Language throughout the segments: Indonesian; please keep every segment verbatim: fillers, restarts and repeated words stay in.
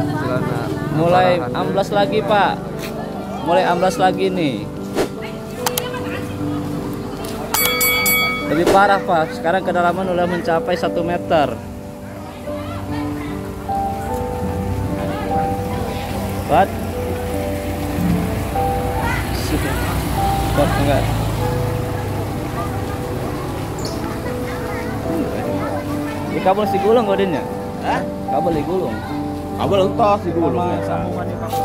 celana. Mulai amblas lagi, Pak. Mulai amblas lagi nih. Lebih parah, Pak. Sekarang kedalaman udah mencapai satu meter. What? Stop enggak? Di kabel si gulung godinnya? Hah? Kabel di gulung. Kabel entos di gulung ya. Sambungannya kabel.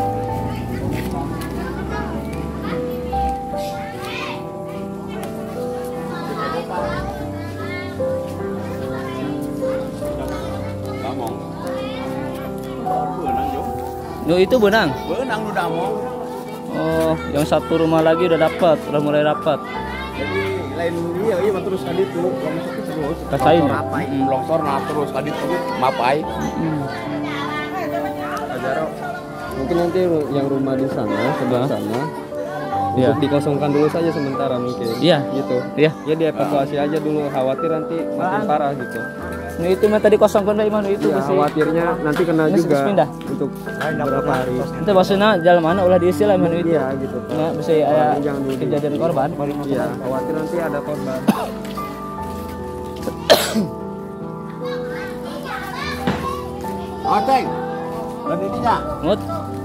Damong. Benang, Jo. Yo, itu benang. Benang lu damong. Oh, yang satu rumah lagi udah dapat, udah mulai dapat. Jadi lain dia iya terus kadit dulu longsor terus. Kasain. Longsor apa? Mm, longsor nah terus kadit terus mapai. Hmm. Ajaro. Mungkin nanti yang rumah di sana, sebelah sana, Iya. untuk dikosongkan dulu saja sementara mungkin. Iya. Gitu. Iya. Ya dievakuasi aja dulu, khawatir nanti makin parah gitu. Nah, itu mah tadi kosongkan dari mana itu Iya, masih. khawatirnya nanti kena Ini juga pindah. untuk beberapa hari. Itu maksudnya jalan mana ulah diisi lah mana itu. Iya gitu. Pak. Nah, bisa ada Jangan dulu. kejadian korban. Iya, khawatir nanti ada korban. Oh, Ceng. Berarti tidak. Ngut.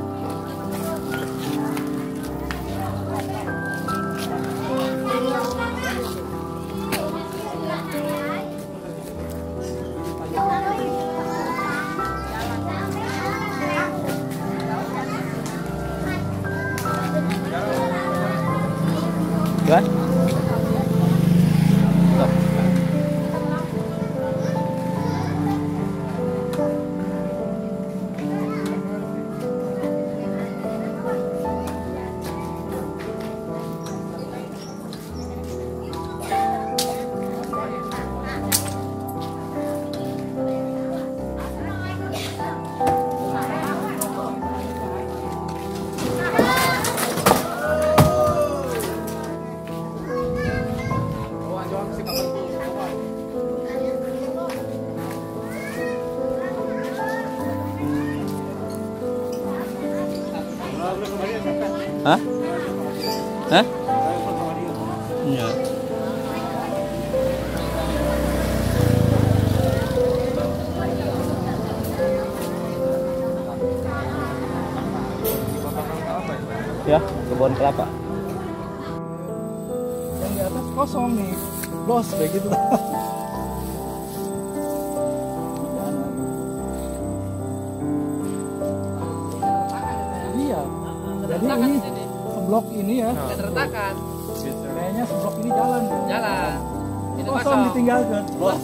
Kan? Stop. Hah? Hah? Iya. Ya, kebun kelapa. Yang di atas kosong nih, bos kayak gitu. Iya, jadi ini seblok ini ya. Terletakkan Kayaknya seblok ini jalan. jalan itu Kosong kosong. ditinggalkan. Bos.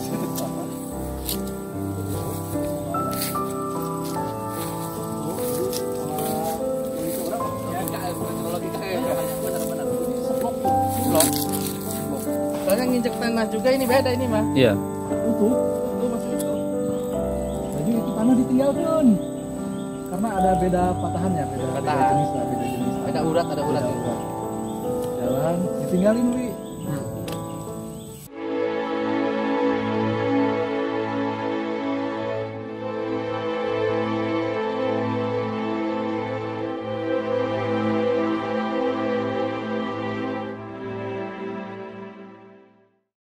Ya, enggak, kalau kita kayak benar-benar seblok seblok. Soalnya nginjek tanah juga ini beda ini mah. Iya. Itu, itu masih itu. Jadi itu tanah ditinggalkan. Karena ada beda patahannya, beda, beda Patahan. jenis lah, beda jenis. Ada urat, ada urat. Beda urat. Jalan, ditinggalin Wi.